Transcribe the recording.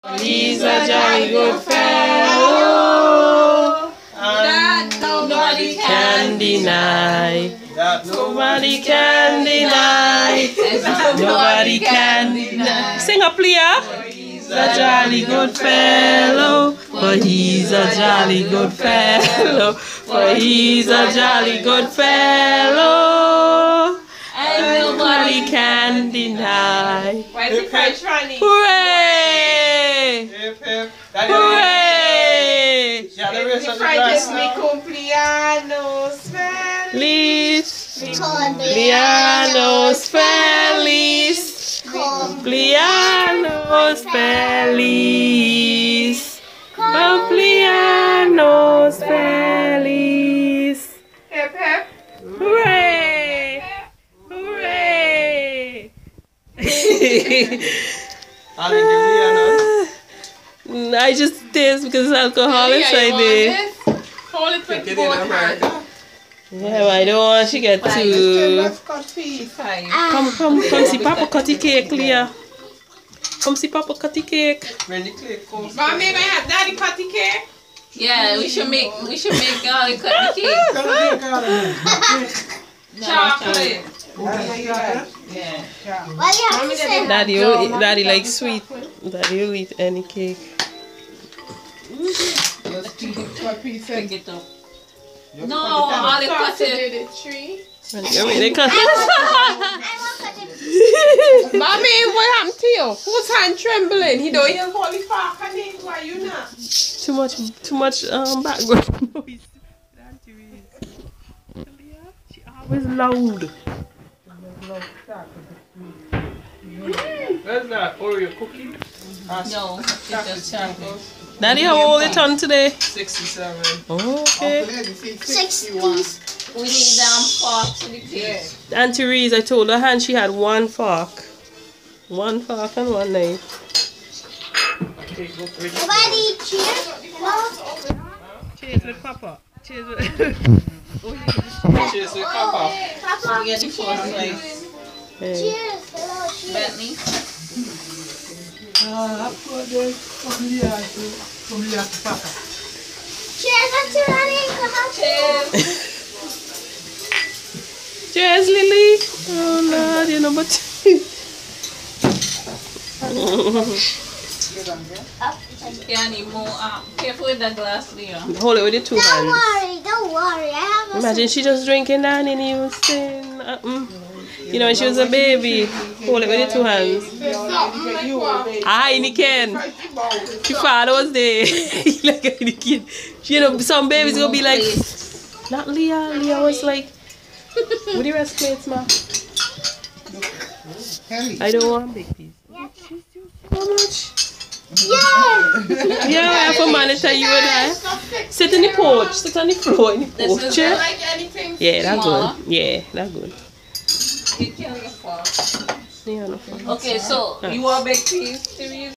He's a jolly good fellow that nobody can deny. Nobody can deny. Nobody can deny. Sing up, Leah. He's a jolly good fellow. For he's a jolly good fellow. For he's a jolly good fellow. And nobody can deny. Where's the French running? Hooray! Hooray! The French mi cumpleaños feliz. Cumpleaños feliz. Cumpleaños feliz. Cumpleaños feliz. Hip hip. Hooray! Hooray! I just taste because it's alcohol inside there. Hold it with both hands. Yeah, I don't want she get too. Come see Papa cut the cake, Leah. Come see Papa cut the cake. Mommy, I have Daddy cut the cake. Yeah, we should make cut the cake. Chocolate. Yeah. Daddy likes sweet. Daddy will eat any cake. Pick it up. No, all the cut it. The tree. They cut Mommy, what happened to you? Whose hand trembling? He don't even hold the fork and it. Why you not? too much background noise. She always loud. Where's that Oreo cookie? No, it's just chocolate. Daddy, how old it on today? 67. Okay. 60. We need forks to the cake. Auntie Reese, I told her hand she had one fork. One fork and one knife. Everybody cheers. Cheers with Papa. Cheers with Cheers with Papa. We get the first slice. Cheers. Hello, cheers. Bentley. Cheers, Auntie Ronnie. Come on. Cheers. Cheers, Lily. Oh Lord, you know but Yeah, need more. Careful with the glass, Leah. hold it with your two Don't hands. worry. Don't worry. I have a Imagine she just drinking that and you saying, you know, when she was a baby. Hold it with your two hands. Ah, in the can. Your father was there. Like in the kid. You know, some babies gonna be like, not Leah. Leah was like, what the rest plates, ma? I don't want big piece. How much? Yeah. Yeah, I have to monitor you and I. Sit in the porch. Sit on the floor in the porch. I like anything. Yeah, that's good. Yeah, that's good. You can look for. Yeah, no fun. Okay, so you want big piece to use?